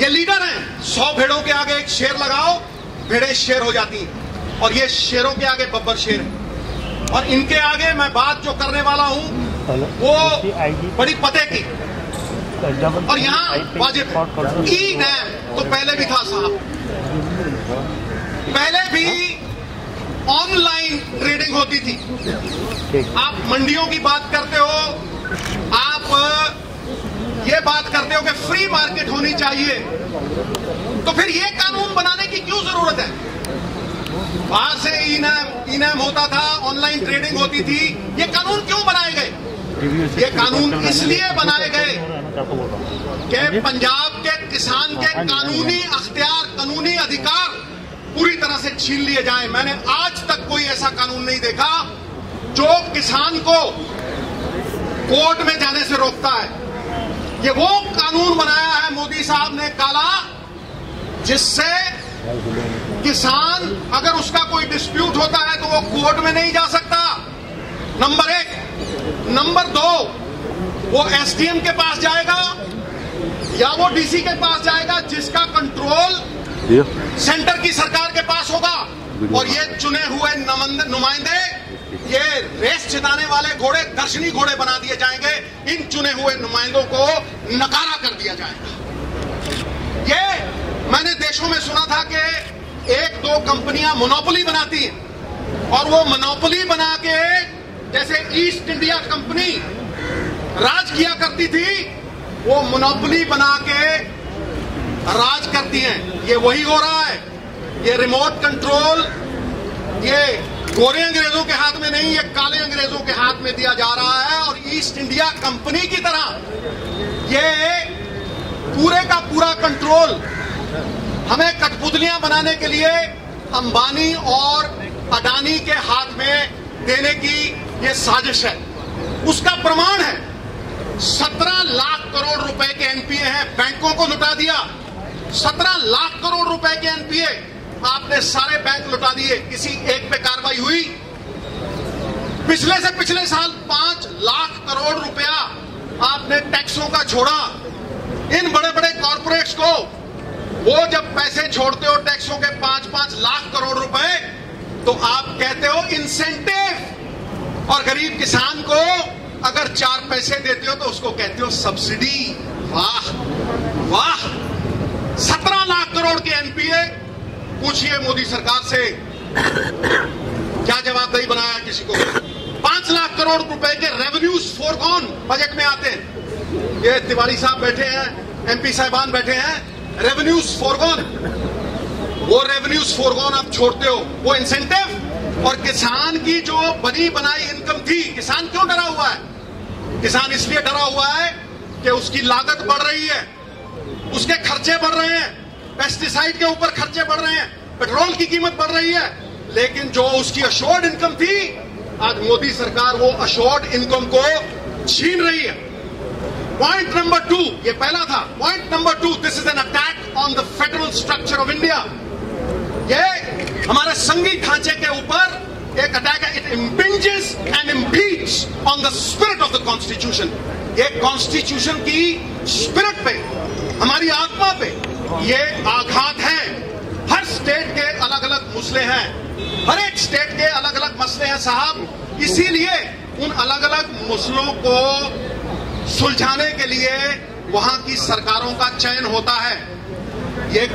ये लीडर हैं। 100 भेड़ों के आगे एक शेर लगाओ, भेड़ें शेर हो जाती हैं, और ये शेरों के आगे बब्बर शेर है। और इनके आगे मैं बात जो करने वाला हूं वो बड़ी पते की, और यहाँ वाजिब है। ई-नैम तो पहले भी था साहब, पहले भी ऑनलाइन ट्रेडिंग होती थी। आप मंडियों की बात करते हो, आप ये बात करते हो कि फ्री मार्केट होनी चाहिए, तो फिर ये कानून बनाने की क्यों जरूरत है? बाहर से ई-नैम होता था, ऑनलाइन ट्रेडिंग होती थी, ये कानून क्यों बनाए गए? ये कानून इसलिए बनाए गए कि पंजाब के किसान के कानूनी अख्तियार, कानूनी अधिकार पूरी तरह से छीन लिए जाएं। मैंने आज तक कोई ऐसा कानून नहीं देखा जो किसान को कोर्ट में जाने से रोकता है। ये वो कानून बनाया है मोदी साहब ने काला, जिससे किसान अगर उसका कोई डिस्प्यूट होता है तो वो कोर्ट में नहीं जा सकता, नंबर 1। नंबर 2, वो एसडीएम के पास जाएगा या वो डीसी के पास जाएगा, जिसका कंट्रोल सेंटर की सरकार के पास होगा। और ये चुने हुए नुमाइंदे, ये रेस जिताने वाले घोड़े दर्शनी घोड़े बना दिए जाएंगे। इन चुने हुए नुमाइंदों को नकारा कर दिया जाएगा। ये मैंने देशों में सुना था कि 1-2 कंपनियां मोनोपोली बनाती हैं, और वो मोनोपोली बना के, जैसे ईस्ट इंडिया कंपनी राज किया करती थी, वो मोनोपोली बना के राज करती हैं। ये वही हो रहा है। ये रिमोट कंट्रोल ये गोरे अंग्रेजों के हाथ में नहीं, ये काले अंग्रेजों के हाथ में दिया जा रहा है। और ईस्ट इंडिया कंपनी की तरह ये पूरे का पूरा कंट्रोल हमें कठपुतलियां बनाने के लिए अंबानी और अडानी के हाथ में देने की ये साजिश है। उसका प्रमाण है 17 लाख करोड़ रुपए के एनपीए हैं, बैंकों को लुटा दिया। 17 लाख करोड़ रुपए के एनपीए आपने सारे बैंक लुटा दिए, किसी एक पे कार्रवाई हुई? पिछले से पिछले साल 5 लाख करोड़ रुपया आपने टैक्सों का छोड़ा। इन बड़े बड़े कॉर्पोरेट्स को वो जब पैसे छोड़ते हो टैक्सों के 5-5 लाख करोड़ रुपए, तो आप कहते हो इंसेंटिव, और गरीब किसान को अगर 4 पैसे देते हो तो उसको कहते हो सब्सिडी। वाह वाह, 17 लाख करोड़ के एनपीए। पूछिए मोदी सरकार से क्या जवाबदेही बनाया किसी को? 5 लाख करोड़ रुपए के रेवेन्यूज फोरगॉन बजट में आते हैं। ये तिवारी साहब बैठे हैं, एमपी साहिबान बैठे हैं, रेवेन्यूज फोरगॉन। वो रेवेन्यूज फोरगॉन आप छोड़ते हो, वो इंसेंटिव। और किसान की जो बनी बनाई इनकम थी, किसान क्यों डरा हुआ है? किसान इसलिए डरा हुआ है कि उसकी लागत बढ़ रही है, उसके खर्चे बढ़ रहे हैं, पेस्टिसाइड के ऊपर खर्चे बढ़ रहे हैं, पेट्रोल की कीमत बढ़ रही है। लेकिन जो उसकी अश्योर्ड इनकम थी, आज मोदी सरकार वो अश्योर्ड इनकम को छीन रही है। पॉइंट नंबर 2, ये पहला था। Point number 2, this is an attack on the federal structure of India. ये हमारे संघीय ढांचे के ऊपर एक अटैक है। It impinges and impedes on the spirit of the constitution. ये कॉन्स्टिट्यूशन की स्पिरिट पे, हमारी आत्मा पे ये आघात है। हर स्टेट के अलग अलग मसले हैं, हर एक स्टेट के अलग अलग मसले हैं साहब। इसीलिए उन अलग अलग मसलों को सुलझाने के लिए वहां की सरकारों का चयन होता है। ये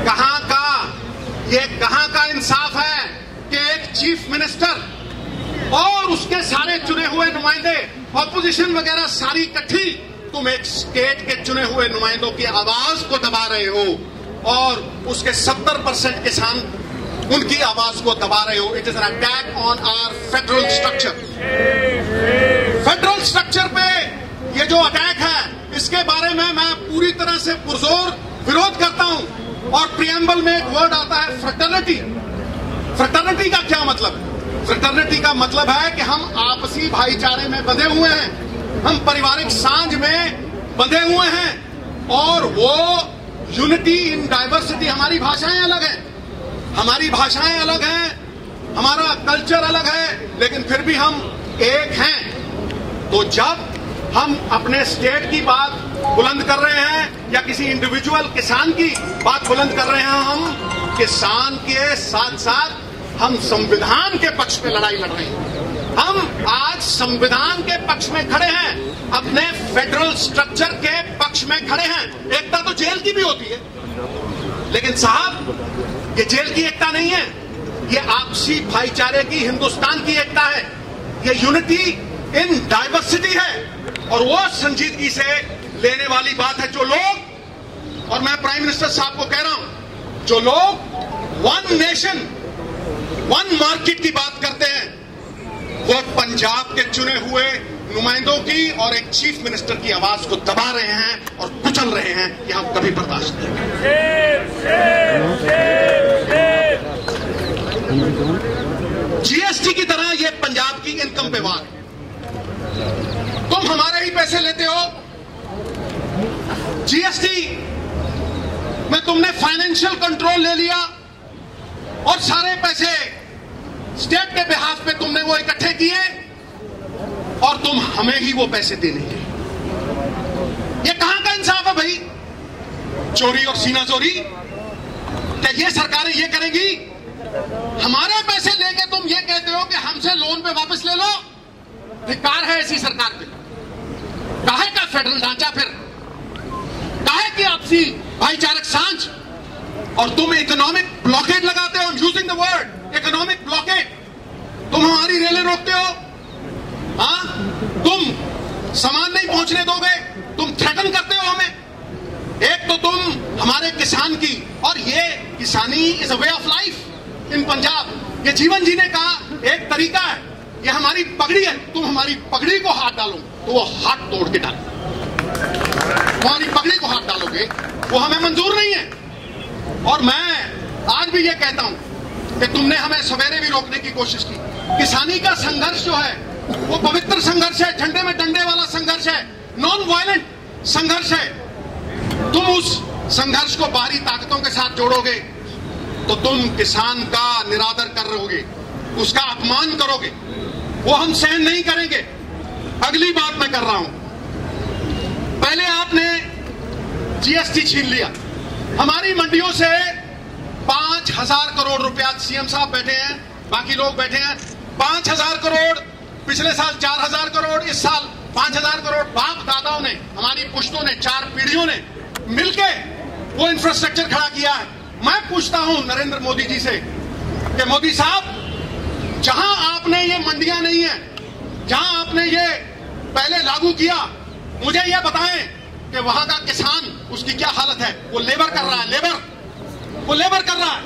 कहां का इंसाफ है कि एक चीफ मिनिस्टर और उसके सारे चुने हुए नुमाइंदे, ऑपोजिशन वगैरह सारी इकट्ठी, तुम एक स्टेट के चुने हुए नुमाइंदों की आवाज को दबा रहे हो और उसके 70% किसान उनकी आवाज को दबा रहे हो। It is an attack on our federal structure. Federal structure पे ये जो अटैक है, इसके बारे में मैं पूरी तरह से पुरजोर विरोध करता हूं। और प्रियम्बल में एक वर्ड आता है फ्रेटर्निटी। फ्रेटर्निटी का क्या मतलब है? फ्रेटर्निटी का मतलब है कि हम आपसी भाईचारे में बंधे हुए हैं, हम पारिवारिक सांझ में बंधे हुए हैं, और वो यूनिटी इन डाइवर्सिटी। हमारी भाषाएं अलग हैं, हमारी भाषाएं अलग हैं, हमारा कल्चर अलग है, लेकिन फिर भी हम एक हैं। तो जब हम अपने स्टेट की बात बुलंद कर रहे हैं या किसी इंडिविजुअल किसान की बात बुलंद कर रहे हैं। हम किसान के साथ साथ हम संविधान के पक्ष में लड़ाई लड़ रहे हैं। हम आज संविधान के पक्ष में खड़े हैं, अपने फेडरल स्ट्रक्चर के पक्ष में खड़े हैं। एकता तो जेल की भी होती है, लेकिन साहब ये जेल की एकता नहीं है, ये आपसी भाईचारे की हिंदुस्तान की एकता है। ये यूनिटी इन डाइवर्सिटी है और वो संजीदगी से लेने वाली बात है। जो लोग, और मैं प्राइम मिनिस्टर साहब को कह रहा हूं, जो लोग वन नेशन वन मार्केट की बात करते हैं, वो पंजाब के चुने हुए नुमाइंदों की और एक चीफ मिनिस्टर की आवाज को दबा रहे हैं और कुचल रहे हैं। ये हम कभी बर्दाश्त नहीं करेंगे। जीएसटी की तरह ये पंजाब की इनकम पे वार। तुम हमारे ही पैसे लेते हो। जीएसटी में तुमने फाइनेंशियल कंट्रोल ले लिया और सारे पैसे स्टेट के बिहाफ पे तुमने वो इकट्ठे किए और तुम हमें ही वो पैसे देने के। ये कहां का इंसाफ है भाई? चोरी और सीना चोरी। क्या ये सरकारें ये करेंगी? हमारे पैसे लेके तुम ये कहते हो कि हमसे लोन पे वापस ले लो। धिक्कार है ऐसी सरकार पे। काहे का फेडरल ढांचा, फिर काहे की आपसी भाईचारक सांझ? और तुम इकोनॉमिक ब्लॉकेड लगाते हो। Using the word economic blockade. तुम हमारी रेलें रोकते हो। हाँ, तुम सामान नहीं पहुंचने दोगे, तुम थ्रेटन करते हो हमें। एक तो तुम हमारे किसान की, और ये किसानी is a way of life in Punjab. ये जीवन जीने का एक तरीका है। ये हमारी पगड़ी है। तुम हमारी पगड़ी को हाथ डालो तो वो हाथ तोड़ के डालो। हमारी पगड़ी को हाथ डालोगे वो हमें मंजूर नहीं है। और मैं आज भी ये कहता हूं कि तुमने हमें सवेरे भी रोकने की कोशिश की। किसानी का संघर्ष जो है वो पवित्र संघर्ष है, झंडे में डंडे वाला संघर्ष है, नॉन वायलेंट संघर्ष है। तुम उस संघर्ष को बाहरी ताकतों के साथ जोड़ोगे तो तुम किसान का निरादर कर रहोगे, उसका अपमान करोगे। वो हम सहन नहीं करेंगे। अगली बात मैं कर रहा हूं, पहले आपने जीएसटी छीन लिया हमारी मंडियों से। 5,000 करोड़ रुपया, सीएम साहब बैठे हैं, बाकी लोग बैठे हैं, 5,000 करोड़, पिछले साल 4,000 करोड़, इस साल 5,000 करोड़। बाप दादाओं ने, हमारी पुश्तों ने, 4 पीढ़ियों ने मिलके वो इंफ्रास्ट्रक्चर खड़ा किया है। मैं पूछता हूं नरेंद्र मोदी जी से कि मोदी साहब, जहां आपने ये मंडियां नहीं है, जहां आपने ये पहले लागू किया, मुझे ये बताएं कि वहां का किसान, उसकी क्या हालत है? वो लेबर कर रहा है, वो लेबर कर रहा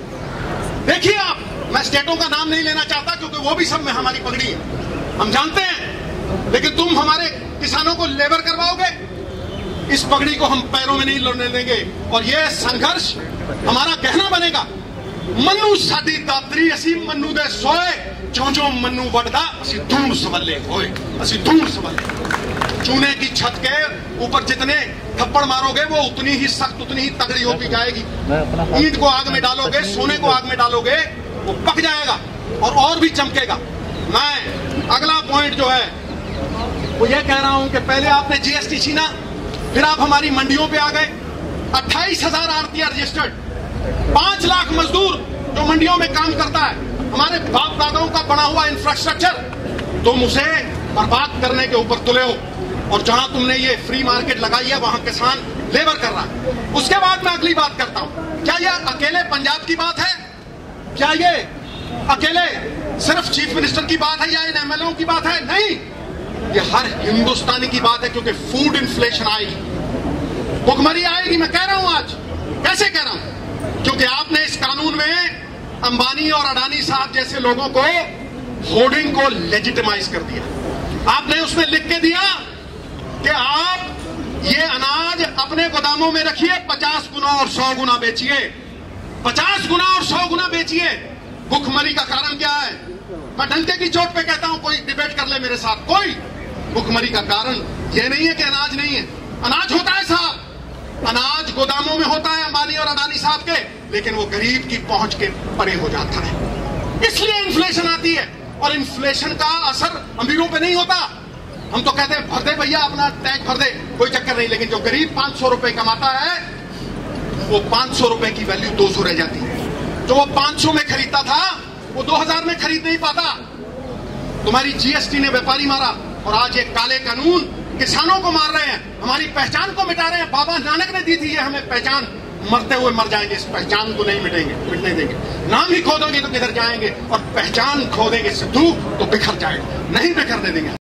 है। देखिए आप, मैं स्टेटों का नाम नहीं लेना चाहता क्योंकि वो भी सब में हमारी पगड़ी है, हम जानते हैं। लेकिन तुम हमारे किसानों को लेबर करवाओगे, इस पगड़ी को हम पैरों में नहीं लड़ने देंगे। और ये संघर्ष हमारा कहना बनेगा। मन्नू साडी दातरी असी मन्नू दे सोए, जो मन्नू वड़दा असी धूड़ सवले होए, असी धूड़ सवले। चूने की छत के ऊपर जितने थप्पड़ मारोगे वो उतनी ही सख्त, उतनी ही तगड़ी होती जाएगी। ईंट को आग में डालोगे, सोने को आग में डालोगे, वो पक जाएगा और भी चमकेगा। मैं अगला पॉइंट जो है वो ये कह रहा हूं कि पहले आपने जीएसटी छीना, फिर आप हमारी मंडियों पे आ गए। 28,000 आरटीआर रजिस्टर्ड, 5 लाख मजदूर जो मंडियों में काम करता है, हमारे बाप दादाओं का बना हुआ इंफ्रास्ट्रक्चर, तुम उसे बर्बाद करने के ऊपर तुले हो। और जहां तुमने ये फ्री मार्केट लगाई है वहां किसान लेबर कर रहा है। उसके बाद मैं अगली बात करता हूं, क्या यह अकेले पंजाब की बात है? क्या ये अकेले सिर्फ चीफ मिनिस्टर की बात है या इन एमएलओ की बात है? नहीं, ये हर हिंदुस्तानी की बात है। क्योंकि फूड इन्फ्लेशन आएगी, भुखमरी आएगी। मैं कह रहा हूं आज, कैसे कह रहा हूं? क्योंकि आपने इस कानून में अंबानी और अडानी साहब जैसे लोगों को होर्डिंग को लेजिटिमाइज कर दिया। आपने उसमें लिख के दिया कि आप ये अनाज अपने गोदामों में रखिए, 50 गुना और 100 गुना बेचिए, 50 गुना और 100 गुना बेचिए। भुखमरी का कारण क्या है? मैं डंके की चोट पे कहता हूं, कोई डिबेट कर ले मेरे साथ। कोई भुखमरी का कारण ये नहीं है कि अनाज नहीं है। अनाज होता है साहब, अनाज गोदामों में होता है अंबानी और अडानी साहब के, लेकिन वो गरीब की पहुंच के परे हो जाता है। इसलिए इन्फ्लेशन आती है। और इन्फ्लेशन का असर अमीरों पे नहीं होता, हम तो कहते हैं भर दे भैया, अपना टैक्स भर दे, कोई चक्कर नहीं। लेकिन जो गरीब 500 रुपए कमाता है, वो 500 रुपए की वैल्यू 200 रह जाती है। जो वो 500 में खरीदता था, वो 2000 में खरीद नहीं पाता। तुम्हारी जीएसटी ने व्यापारी मारा, और आज ये काले कानून किसानों को मार रहे हैं, हमारी पहचान को मिटा रहे हैं। बाबा नानक ने दी थी ये हमें पहचान, मरते हुए मर जाएंगे, इस पहचान को नहीं मिटने देंगे। नाम ही खो दोगे तो किधर जाएंगे, और पहचान खो देंगे सिद्धू तो बिखर जाएगा, नहीं बिखरने देंगे।